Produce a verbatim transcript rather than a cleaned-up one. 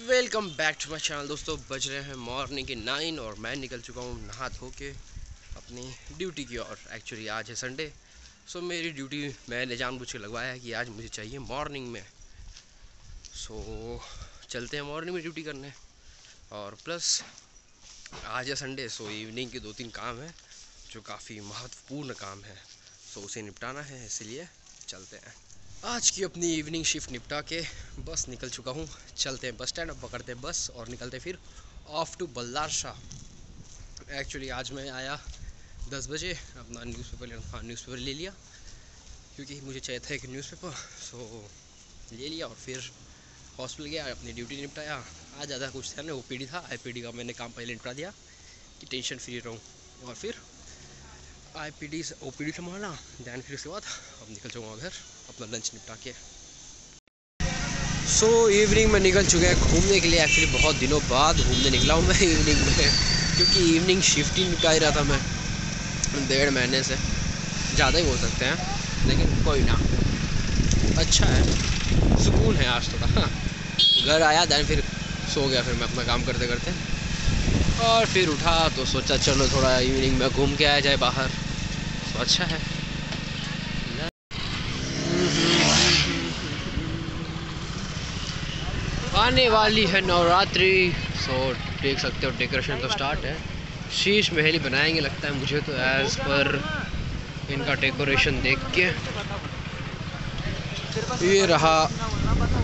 Welcome back to my channel. दोस्तों बज रहे हैं मॉर्निंग के नाइन और मैं निकल चुका हूँ नहा धो के अपनी ड्यूटी की ओर। एक्चुअली आज है संडे, सो मेरी ड्यूटी मैंने जानबूझ के लगवाया है कि आज मुझे चाहिए मॉर्निंग में। सो चलते हैं मॉर्निंग में ड्यूटी करने। और प्लस आज है संडे, सो इवनिंग के दो तीन काम हैं जो काफ़ी महत्वपूर्ण काम है, सो उसे निपटाना है, इसलिए चलते हैं। आज की अपनी इवनिंग शिफ्ट निपटा के बस निकल चुका हूँ। चलते हैं बस स्टैंड, अब पकड़ते हैं बस और निकलते फिर off to Ballarshah. Actually आज मैं आया दस बजे, अपना न्यूज़पेपर हाँ न्यूज़पेपर ले लिया क्योंकि मुझे चाहिए था एक न्यूज़पेपर, सो ले लिया और फिर हॉस्पिटल गया, अपनी ड्यूटी निपटाया। आज ज़्यादा कुछ था ना, ओ पी डी था, आई पी डी का मैंने काम पहले निपटा दिया कि टेंशन फ्री रहूँ। और फिर I P D O P D संभाला, दैन फिर उसके बाद अब निकल जाऊँगा घर अपना लंच निपटा के। सो so, इवनिंग में निकल चुके हैं घूमने के लिए। एक्चुअली बहुत दिनों बाद घूमने निकला हूँ मैं इवनिंग में, क्योंकि इवनिंग शिफ्ट ही निपटा ही रहा था मैं डेढ़ महीने से, ज़्यादा ही बोल सकते हैं, लेकिन कोई ना, अच्छा है, सुकून है आज थोड़ा। हाँ, घर आया दैन फिर सो गया, फिर मैं अपना काम करते करते, और फिर उठा तो सोचा चलो थोड़ा इवनिंग में घूम के आया जाए बाहर, तो अच्छा है। आने वाली है नवरात्रि, सो देख सकते हो डेकोरेशन तो स्टार्ट है। शीश महल बनाएंगे लगता है मुझे तो, एज पर इनका डेकोरेशन देख के। ये रहा